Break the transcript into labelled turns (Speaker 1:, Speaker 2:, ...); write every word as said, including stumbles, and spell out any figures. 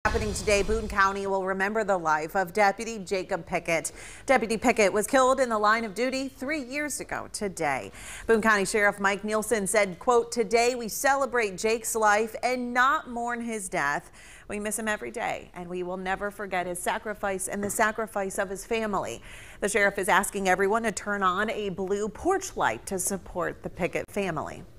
Speaker 1: Happening today, Boone County will remember the life of Deputy Jake Pickett. Deputy Pickett was killed in the line of duty three years ago today. Boone County Sheriff Mike Nielsen said, quote, "Today we celebrate Jake's life and not mourn his death. We miss him every day, and we will never forget his sacrifice and the sacrifice of his family." The sheriff is asking everyone to turn on a blue porch light to support the Pickett family.